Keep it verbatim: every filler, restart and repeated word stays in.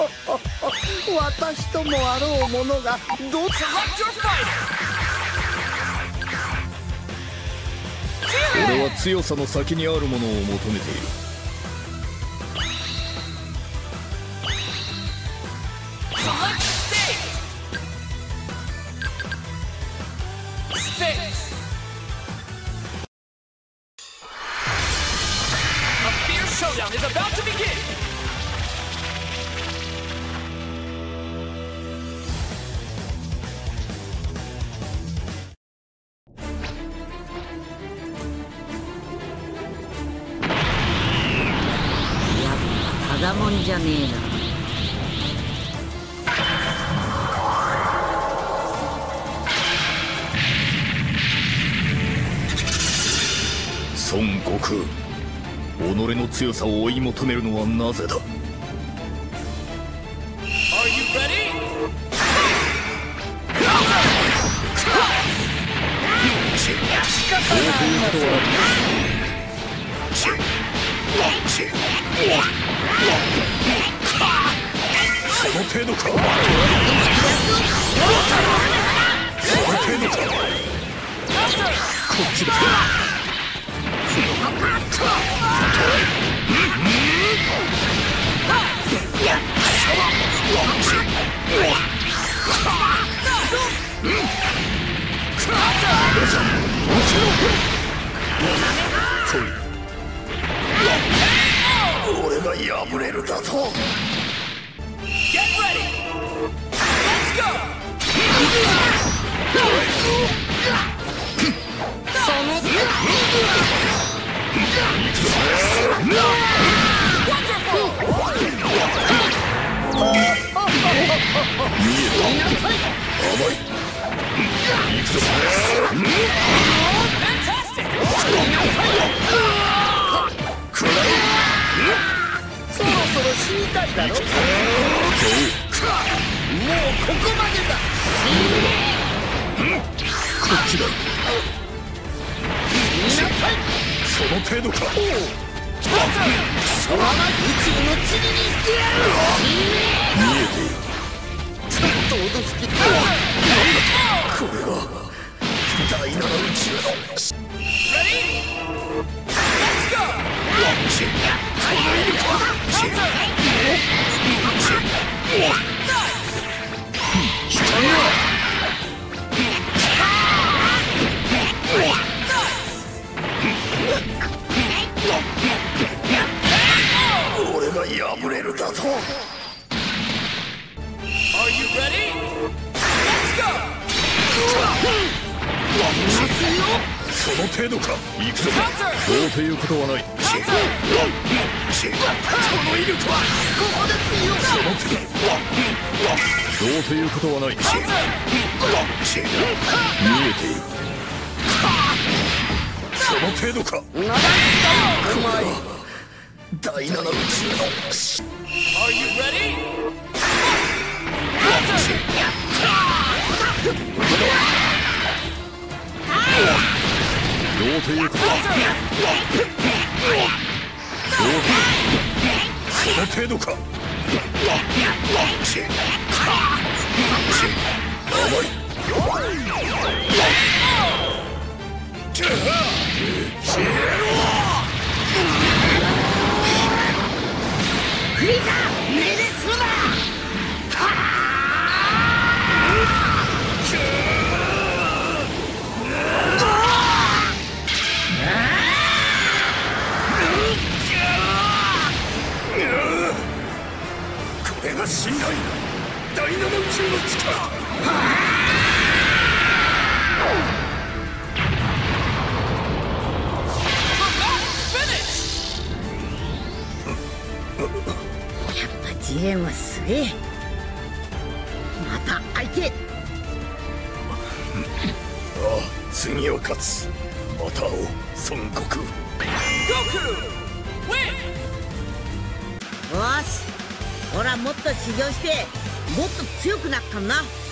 私ともあろうものがどっち。 俺は強さの先にあるものを求めている。 Showdown is about to begin! Yap, ただもんじゃねえな。 孫悟空、己の強さを追い求めるのはなぜだ。その程度か。その程度か。こっちだ。俺が破れるだと。 そろそろ死にたいだろ。もうここまでだ。 こっちだ。その程度か。 宇宙の塵にしてやる。 見えている。 ちょっと脅しきった。 これが第七宇宙の。俺が破れるだと。その程度か。行くぞ。どうということはない。この威力はここですよ。その程度。どうということはない。見えている。その程度か。これが第七宇宙の。どうということだ。どうその程度か。甘い。 フリーザ命令するな。 これが信頼第七宇宙の力。 やっぱジレンはすげえ。また相手。 ああ、次は勝つ。また会おう、孫悟空。 よし、ほらもっと修行してもっと強くなったんな。